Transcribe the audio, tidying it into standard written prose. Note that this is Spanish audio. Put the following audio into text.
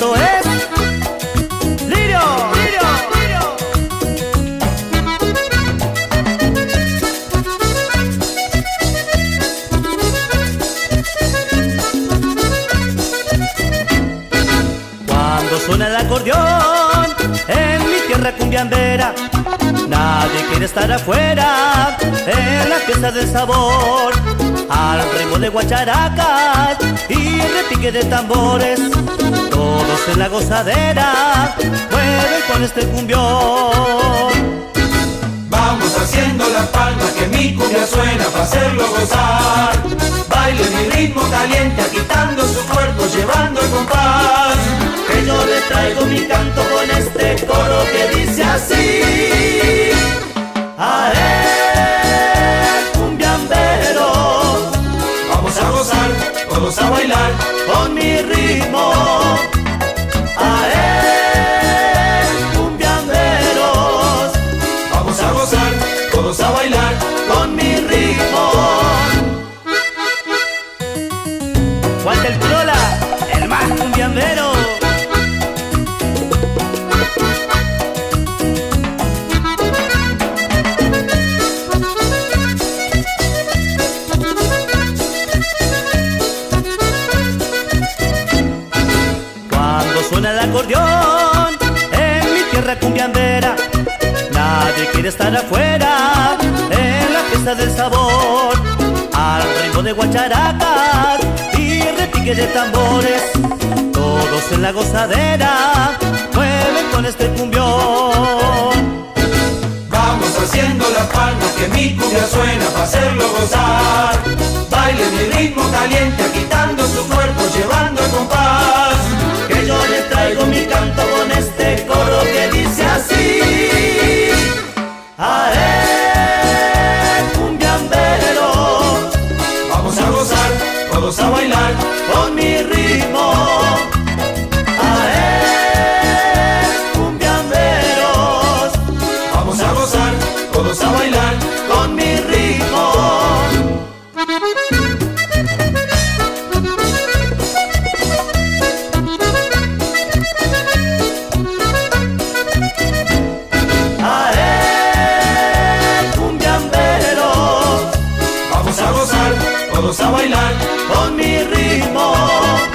esto es Lirio. Cuando suena el acordeón en mi tierra cumbiambera, nadie quiere estar afuera en la fiesta del sabor. Al ritmo de guacharacas y el repique de tambores, todos en la gozadera mueven con este cumbión. Vamos haciendo las palmas que mi cumbia suena para hacerlo gozar. Baile mi ritmo caliente, agitando su cuerpo, llevando el compás. Que yo le traigo mi canto con este coro que dice así: ae, cumbiambero, Vamos a gozar, todos a bailar con mi ritmo. Ae, cumbiamberos, Vamos a gozar, todos a bailar con mi ritmo. Walter el Trola, el más cumbiambero. Cuando suena el acordeón en mi tierra cumbiambera, nadie quiere estar afuera en la fiesta del sabor. Al ritmo de guacharacas y repique de tambores, todos en la gozadera mueven con este cumbión. Vamos haciendo las palmas que mi cumbia suena para hacerlo gozar. Baile mi ritmo caliente, agitando su cuerpo, llevando el compás. Que yo le traigo mi canto con este coro que dice así: ae, cumbiambero, Vamos a gozar, todos a bailar con mi ritmo. Ae, cumbiamberos, Vamos a gozar, todos a bailar con mi ritmo. Ae, cumbiamberos, Vamos a gozar, todos a bailar con mi ritmo.